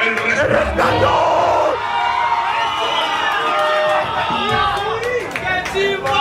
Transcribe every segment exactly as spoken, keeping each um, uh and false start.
¡El resplandor! ¡Qué chivo!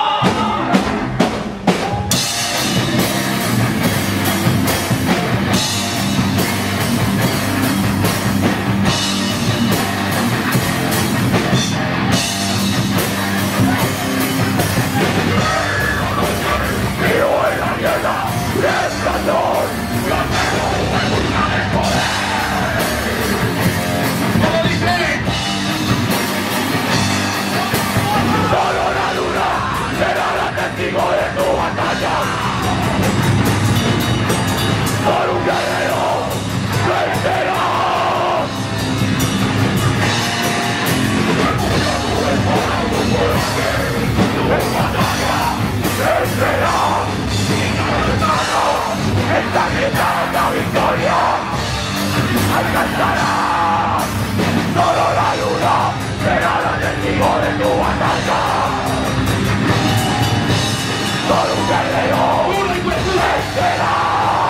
Esta grieta la victoria alcanzará. Solo la luna será la testigo de tu batalla. Solo un guerrero vencerá.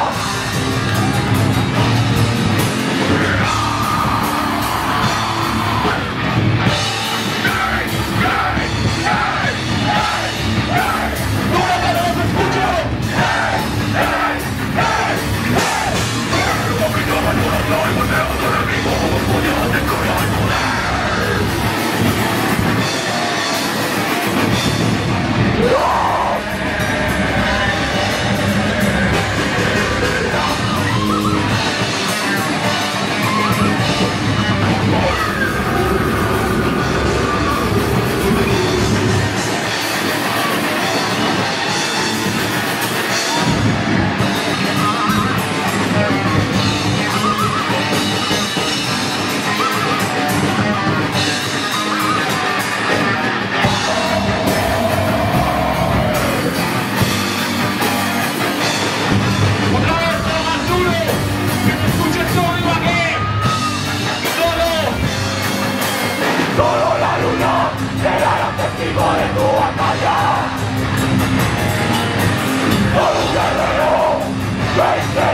Solo la luna será el testigo de tu batalla. Solo un guerrero vencerá.